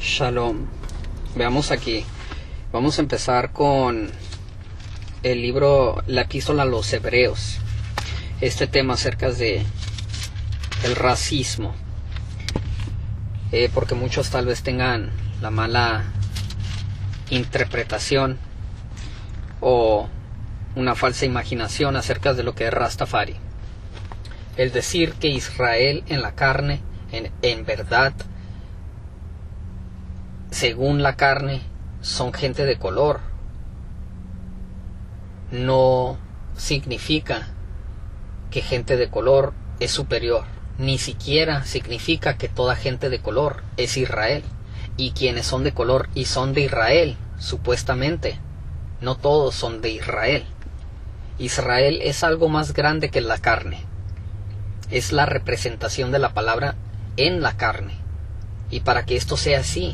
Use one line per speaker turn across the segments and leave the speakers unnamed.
Shalom. Veamos aquí. Vamos a empezar con el libro, la epístola a los Hebreos. Este tema acerca de el racismo. Porque muchos tal vez tengan la mala interpretación o una falsa imaginación acerca de lo que es Rastafari. El decir que Israel en la carne, en verdad, según la carne, son gente de color, no significa que gente de color es superior. Ni siquiera significa que toda gente de color es Israel. Y quienes son de color y son de Israel, supuestamente, no todos son de Israel. Israel es algo más grande que la carne. Es la representación de la palabra en la carne. Y para que esto sea así,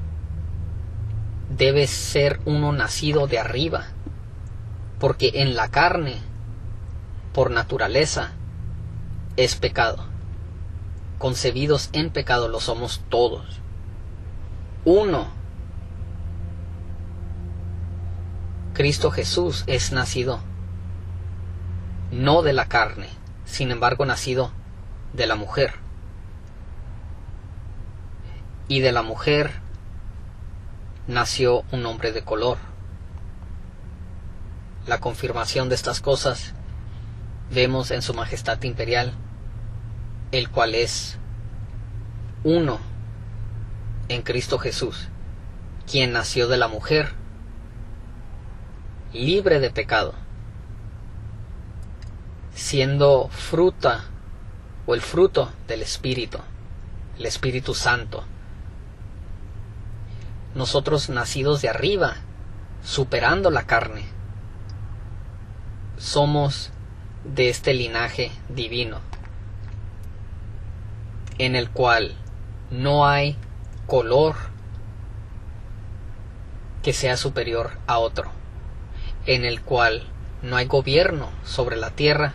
debe ser uno nacido de arriba, porque en la carne, por naturaleza, es pecado. Concebidos en pecado lo somos todos. Uno, Cristo Jesús, es nacido no de la carne, sin embargo nacido de la mujer. Y de la mujer nació un hombre de color. La confirmación de estas cosas vemos en su majestad imperial, el cual es uno en Cristo Jesús, quien nació de la mujer, libre de pecado, siendo fruta o el fruto del Espíritu, el Espíritu Santo. Nosotros, nacidos de arriba, superando la carne, somos de este linaje divino, en el cual no hay color que sea superior a otro, en el cual no hay gobierno sobre la tierra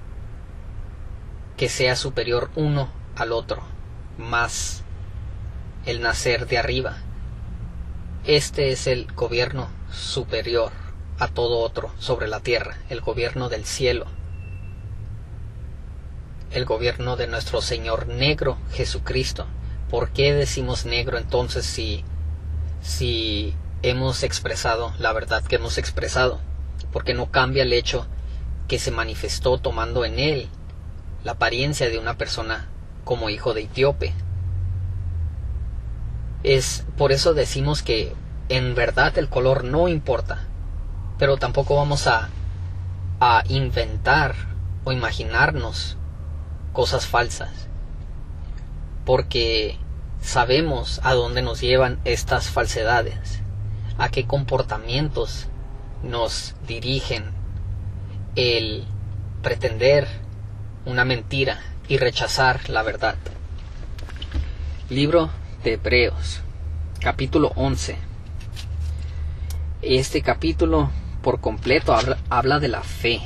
que sea superior uno al otro, más el nacer de arriba. Este es el gobierno superior a todo otro sobre la tierra, el gobierno del cielo, el gobierno de nuestro Señor negro, Jesucristo. ¿Por qué decimos negro entonces si hemos expresado la verdad que hemos expresado? Porque no cambia el hecho que se manifestó tomando en él la apariencia de una persona como hijo de etíope. Es por eso decimos que en verdad el color no importa, pero tampoco vamos a inventar o imaginarnos cosas falsas, porque sabemos a dónde nos llevan estas falsedades, a qué comportamientos nos dirigen el pretender una mentira y rechazar la verdad. Libro de Hebreos, capítulo 11. Este capítulo por completo habla de la fe.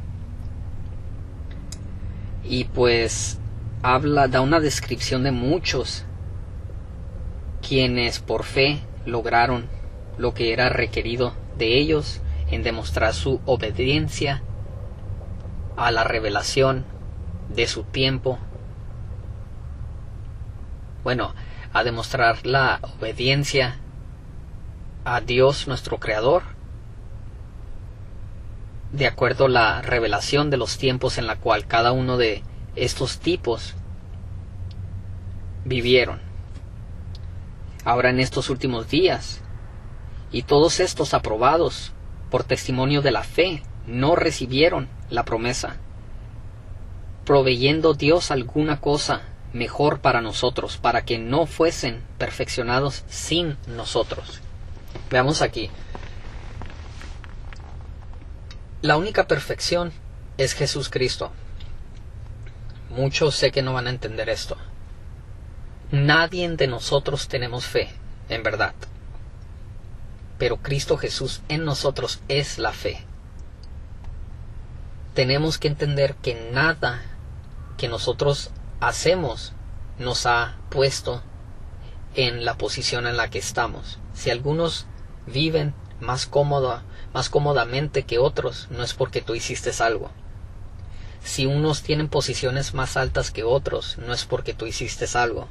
Y pues da una descripción de muchos quienes por fe lograron lo que era requerido de ellos en demostrar su obediencia a la revelación de su tiempo. Bueno, a demostrar la obediencia a Dios nuestro Creador, de acuerdo a la revelación de los tiempos en la cual cada uno de estos tipos vivieron. Ahora en estos últimos días, y todos estos aprobados por testimonio de la fe, no recibieron la promesa, proveyendo Dios alguna cosa mejor para nosotros, para que no fuesen perfeccionados sin nosotros. Veamos aquí. La única perfección es Jesús Cristo. Muchos sé que no van a entender esto. Nadie de nosotros tenemos fe, en verdad. Pero Cristo Jesús en nosotros es la fe. Tenemos que entender que nada que nosotros hacemos nos ha puesto en la posición en la que estamos. Si algunos viven más cómodamente que otros, no es porque tú hiciste algo. Si unos tienen posiciones más altas que otros, no es porque tú hiciste algo.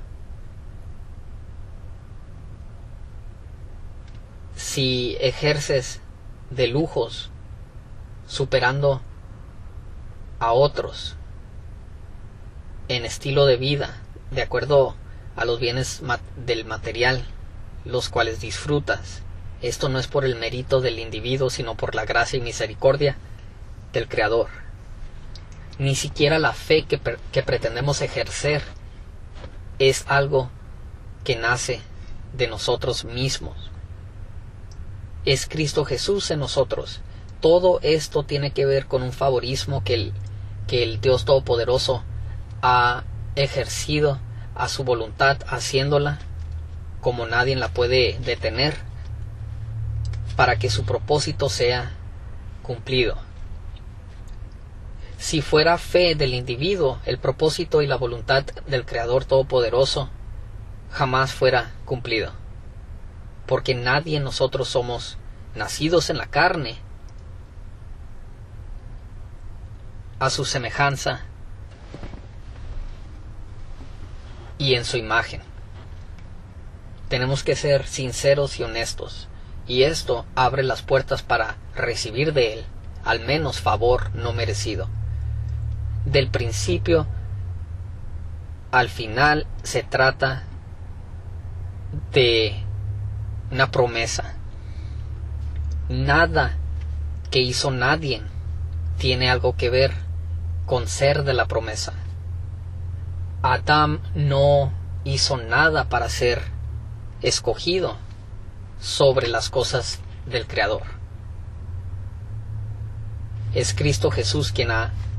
Si ejerces de lujos superando a otros en estilo de vida, de acuerdo a los bienes del material, los cuales disfrutas, esto no es por el mérito del individuo, sino por la gracia y misericordia del Creador. Ni siquiera la fe que pretendemos ejercer es algo que nace de nosotros mismos. Es Cristo Jesús en nosotros. Todo esto tiene que ver con un favorismo que el Dios Todopoderoso ha ejercido a su voluntad, haciéndola como nadie la puede detener, para que su propósito sea cumplido. Si fuera fe del individuo, el propósito y la voluntad del Creador Todopoderoso jamás fuera cumplido, porque nadie de nosotros somos nacidos en la carne a su semejanza y en su imagen. Tenemos que ser sinceros y honestos, y esto abre las puertas para recibir de Él al menos favor no merecido. Del principio al final se trata de una promesa. Nada que hizo nadie tiene algo que ver con ser de la promesa. Adán no hizo nada para ser escogido sobre las cosas del Creador. Es Cristo Jesús quien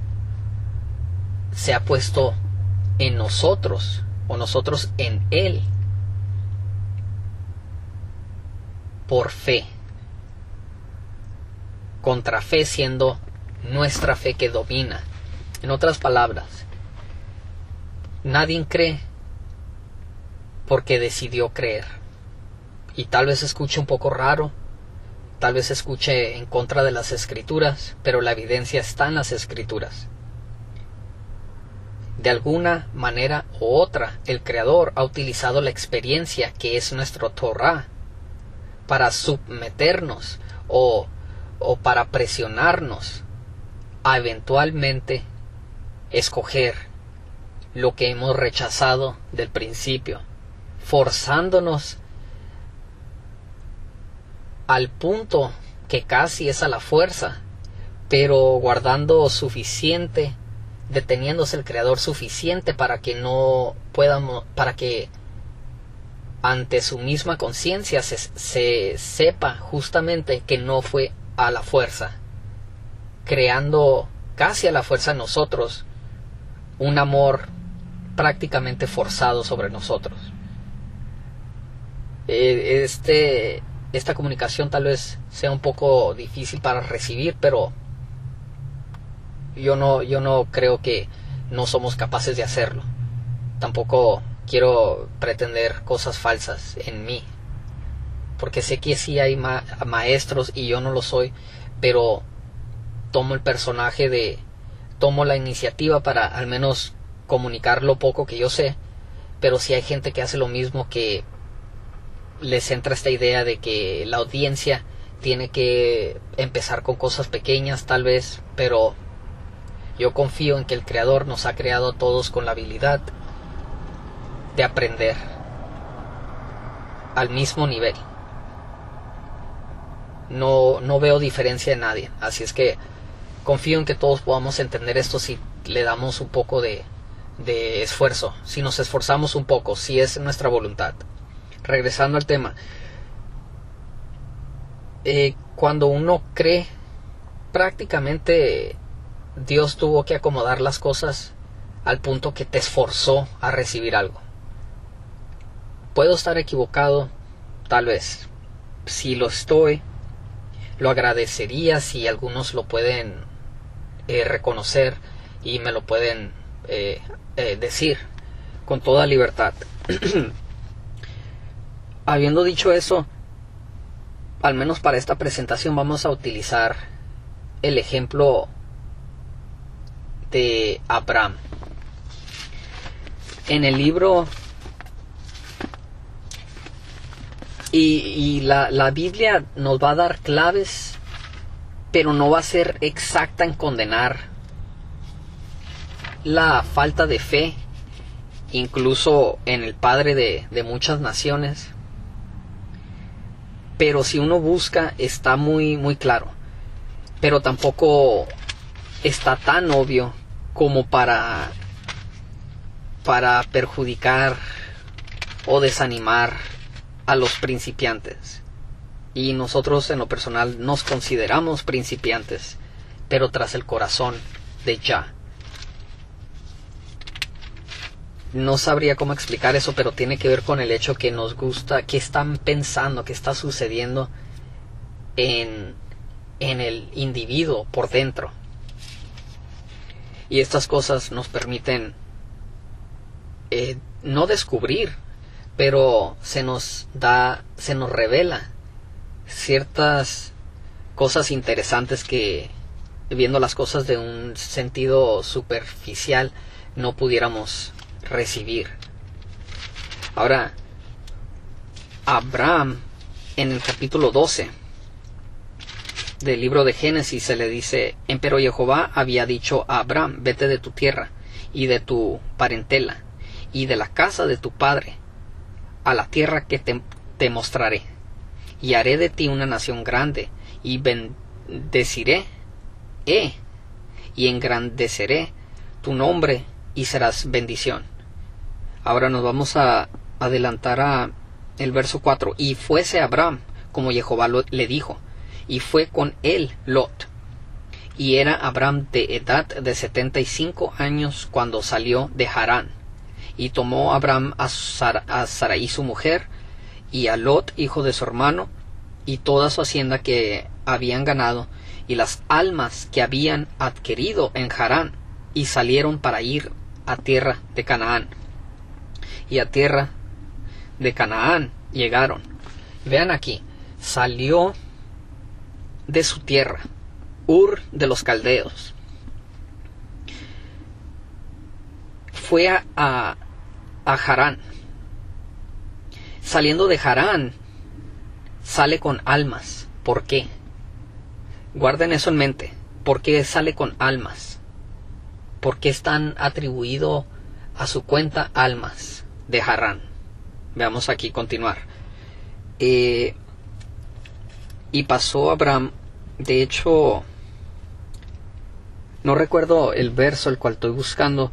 se ha puesto en nosotros, o nosotros en Él, por fe, contra fe siendo nuestra fe que domina. En otras palabras, nadie cree porque decidió creer. Y tal vez escuche un poco raro, tal vez escuche en contra de las Escrituras, pero la evidencia está en las Escrituras. De alguna manera u otra, el Creador ha utilizado la experiencia que es nuestro Torah para someternos o para presionarnos a eventualmente escoger lo que hemos rechazado del principio, forzándonos al punto que casi es a la fuerza, pero guardando suficiente, deteniéndose el Creador suficiente para que no podamos, para que ante su misma conciencia se sepa justamente que no fue a la fuerza, creando casi a la fuerza en nosotros un amor prácticamente forzado sobre nosotros. Esta comunicación tal vez sea un poco difícil para recibir, pero yo no creo que no somos capaces de hacerlo. Tampoco quiero pretender cosas falsas en mí, porque sé que sí hay maestros y yo no lo soy, pero tomo el personaje tomo la iniciativa para al menos comunicar lo poco que yo sé. Pero si hay gente que hace lo mismo, que les entra esta idea de que la audiencia tiene que empezar con cosas pequeñas tal vez, pero yo confío en que el Creador nos ha creado a todos con la habilidad de aprender al mismo nivel. No veo diferencia en nadie, así es que confío en que todos podamos entender esto si le damos un poco de esfuerzo, si nos esforzamos un poco, si es nuestra voluntad. Regresando al tema, cuando uno cree, prácticamente Dios tuvo que acomodar las cosas al punto que te esforzó a recibir algo. Puedo estar equivocado, tal vez. Si lo estoy, lo agradecería si algunos lo pueden reconocer y me lo pueden decir con toda libertad. habiendo dicho eso, al menos para esta presentación vamos a utilizar el ejemplo de Abraham. En el libro y la Biblia nos va a dar claves, pero no va a ser exacta en condenar la falta de fe, incluso en el padre de muchas naciones. Pero si uno busca, está muy, muy claro. Pero tampoco está tan obvio como para perjudicar o desanimar a los principiantes. Y nosotros en lo personal nos consideramos principiantes, pero tras el corazón de Yah. No sabría cómo explicar eso, pero tiene que ver con el hecho que nos gusta, que están pensando, que está sucediendo en el individuo por dentro. Y estas cosas nos permiten no descubrir, pero se nos revela ciertas cosas interesantes que, viendo las cosas de un sentido superficial, no pudiéramos recibir. Ahora, Abraham, en el capítulo 12 del libro de Génesis, se le dice: empero Jehová había dicho a Abraham, vete de tu tierra y de tu parentela y de la casa de tu padre a la tierra que te mostraré, y haré de ti una nación grande, y bendeciré y engrandeceré tu nombre, y serás bendición. Ahora nos vamos a adelantar a el verso 4. Y fuese Abraham como Jehová le dijo, y fue con él Lot. Y era Abraham de edad de 75 años cuando salió de Harán. Y tomó Abraham a Sarai su mujer, y a Lot hijo de su hermano, y toda su hacienda que habían ganado, y las almas que habían adquirido en Harán, y salieron para ir a tierra de Canaán. Y a tierra de Canaán llegaron. Vean aquí, salió de su tierra, Ur de los Caldeos. Fue a Harán. Saliendo de Harán, sale con almas. ¿Por qué? Guarden eso en mente. ¿Por qué sale con almas? ¿Por qué están atribuido a su cuenta almas de Harán? Veamos aquí continuar. Y pasó Abraham, de hecho, no recuerdo el verso el cual estoy buscando.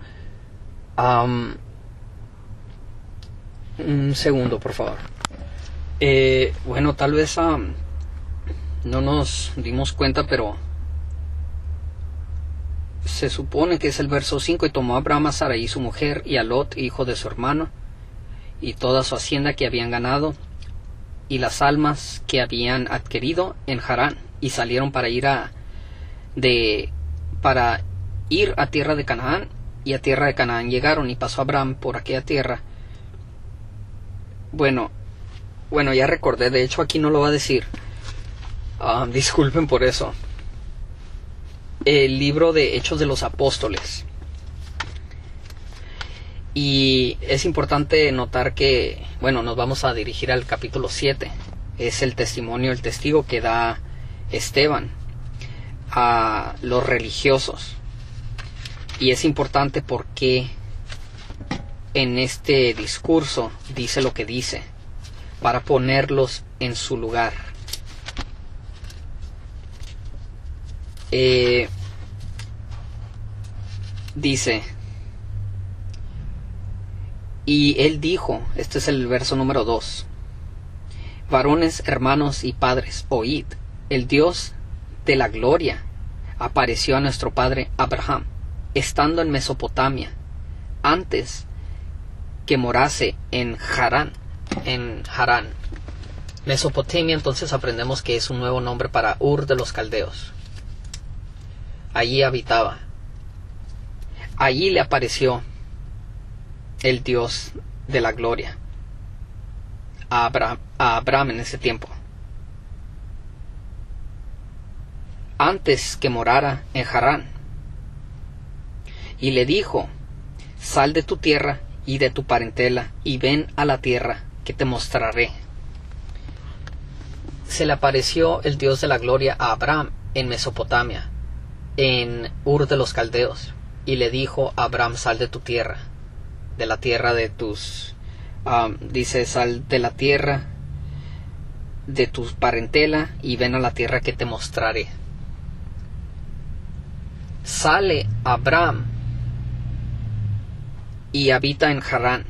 Un segundo, por favor. Bueno, tal vez no nos dimos cuenta, pero se supone que es el verso 5. Y tomó Abraham a Sarai su mujer, y a Lot hijo de su hermano, y toda su hacienda que habían ganado, y las almas que habían adquirido en Harán, y salieron para ir a tierra de Canaán, y a tierra de Canaán llegaron. Y pasó Abraham por aquella tierra. Bueno, ya recordé, de hecho aquí no lo va a decir. Disculpen por eso. El libro de Hechos de los Apóstoles. Y es importante notar que, nos vamos a dirigir al capítulo 7. Es el testigo que da Esteban a los religiosos. Y es importante porque en este discurso dice lo que dice, para ponerlos en su lugar. Dice: y él dijo, este es el verso número 2: varones, hermanos y padres, oíd, el Dios de la gloria apareció a nuestro padre Abraham, estando en Mesopotamia, antes que morase en Harán. Mesopotamia, entonces aprendemos que es un nuevo nombre para Ur de los Caldeos. Allí habitaba. Allí le apareció el Dios de la gloria. a Abraham en ese tiempo, antes que morara en Harán, y le dijo: sal de tu tierra y de tu parentela y ven a la tierra que te mostraré. Se le apareció el Dios de la gloria a Abraham en Mesopotamia, en Ur de los Caldeos, y le dijo a Abraham: sal de tu tierra, de la tierra de tus dice: sal de la tierra de tu parentela y ven a la tierra que te mostraré. Sale Abraham y habita en Harán.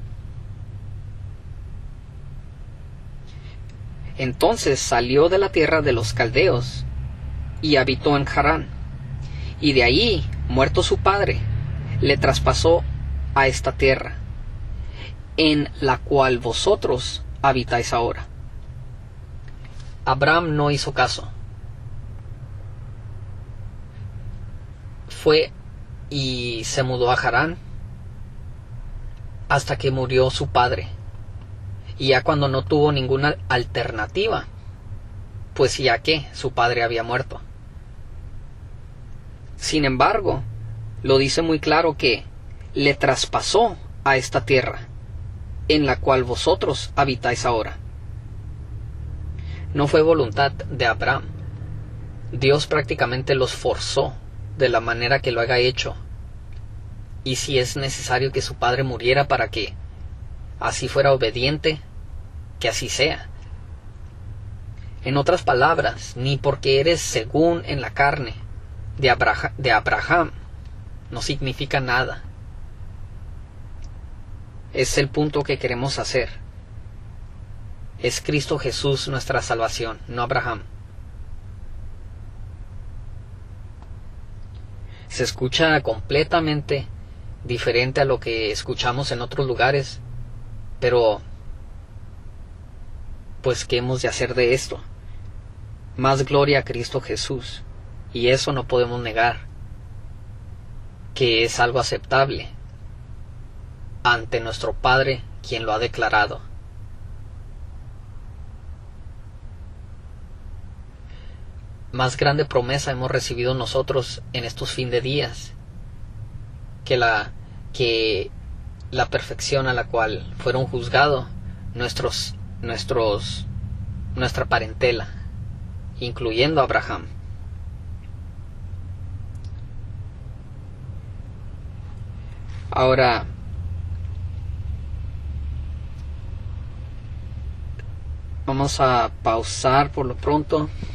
Entonces salió de la tierra de los caldeos y habitó en Harán, y de ahí, muerto su padre, le traspasó a esta tierra, en la cual vosotros habitáis ahora. Abraham no hizo caso. Fue y se mudó a Harán hasta que murió su padre. Y ya cuando no tuvo ninguna alternativa, pues ya que su padre había muerto. Sin embargo, lo dice muy claro que le traspasó a esta tierra, en la cual vosotros habitáis ahora. No fue voluntad de Abraham. Dios prácticamente los forzó de la manera que lo haya hecho. Y si es necesario que su padre muriera para que así fuera obediente, que así sea. En otras palabras, ni porque eres según en la carne de Abraham no significa nada. Es el punto que queremos hacer. Es Cristo Jesús nuestra salvación, no Abraham. Se escucha completamente diferente a lo que escuchamos en otros lugares, pero pues ¿qué hemos de hacer de esto? Más gloria a Cristo Jesús, y eso no podemos negar que es algo aceptable ante nuestro Padre, quien lo ha declarado. Más grande promesa hemos recibido nosotros en estos fin de días que la perfección a la cual fueron juzgados nuestra parentela, incluyendo a Abraham. Ahora, vamos a pausar por lo pronto.